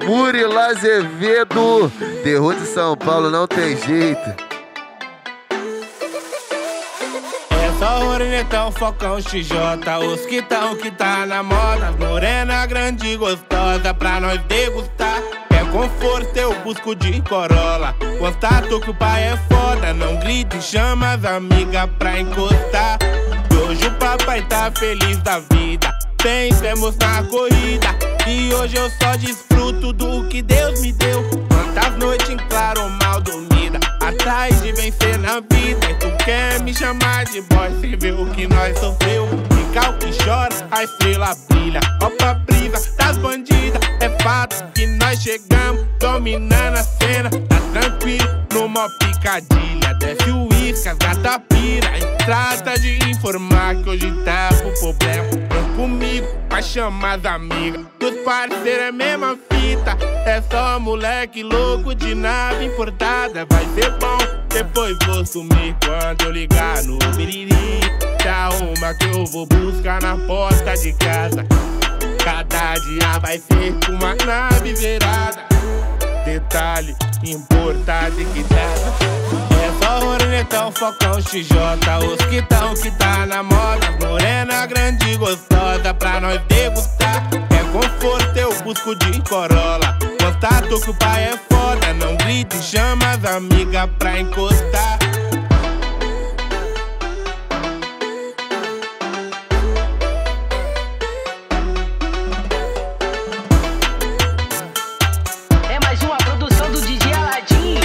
Murilo Azevedo, terror de São Paulo, não tem jeito. Só Hornetão, Focão, XJ, os que tá na moda. Morena grande e gostosa pra nós degustar. Quer conforto, eu busco de Corolla. Constato que o pai é foda, não grite, chama as amigas pra encostar. E hoje o papai tá feliz da vida, pensemos na corrida. E hoje eu só desfruto do que Deus me deu. Quantas noites em claro, mal dormida, atrás de vencer na vida. E tu quer me chamar de boy, sem ver o que nós sofreu. Fica o que chora, a estrela brilha. Ó pra brisa das bandidas, é fato que nós chegamos dominando a cena. Tá tranquilo, numa picadilha. Desce o uísque, as gata pira. E trata de informar que hoje tá pro problema. Vem comigo, vai chamar as amigas. Dos parceiros é mesma fita. É só moleque louco de nave importada. Vai ser bom, depois vou sumir quando eu ligar no biriri. Dá uma que eu vou buscar na porta de casa. Cada dia vai ser com uma nave virada. Detalhe, importado e quitada. É só Hornetão, Focão, XJ, os que tá na moda. Morena grande e gostosa pra nós degustar. É conforto, eu busco de Corolla. Constato que o pai é foda, não grite, chama as amigas pra encostar. É mais uma produção do DJ Aladim.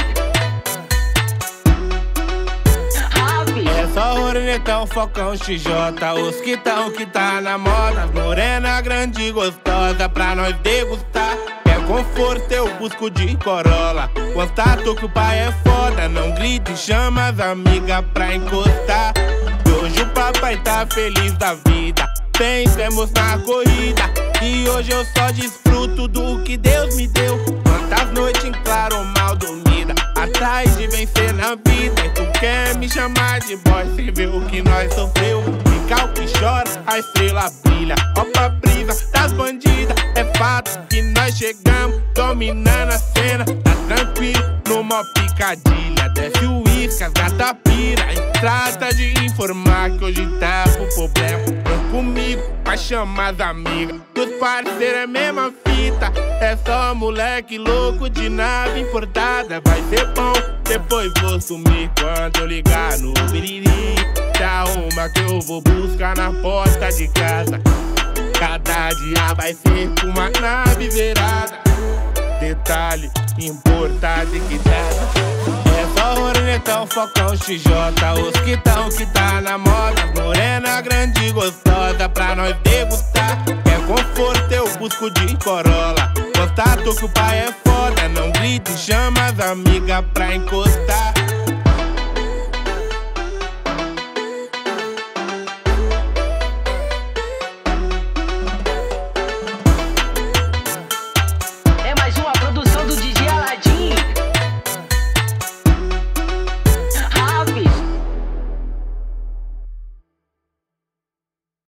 É só Hornetão, Focão, XJ, os que tá na moda. Morena grande e gostosa pra nós degustar. Quer conforto, eu busco de Corolla. Constato que o pai é foda, não grite, chama as amigas pra encostar. E hoje o papai tá feliz da vida, pensemos na corrida. E hoje eu só desfruto do que Deus me deu. Quantas noites em claro, mal dormida, atrás de vencer na vida. E tu quer me chamar de boy, sem ver o que nós sofreu. Fica o que chora, a estrela brilha. Ó pra brisa das bandidas, é fato que nós chegamos dominando a cena. Tá tranquilo, numa picadilha. Desce o uísque, as gata pira. E trata de informar que hoje tá pro problema. Vem comigo, vai chamar as amigas. Dos parceiros é mesma fita. É só moleque louco de nave importada. Vai ser bom, depois vou sumir quando eu ligar no biriri. Dá uma que eu vou buscar na porta de casa. Cada dia vai ser com uma nave virada. Detalhe, importado e quitada. É só Hornetão, Focão, XJ, os que tá na moda. Morena grande e gostosa pra nós degustar. Quer conforto, eu busco de Corolla. Constato que o pai é foda, não grite, chama as amigas pra encostar.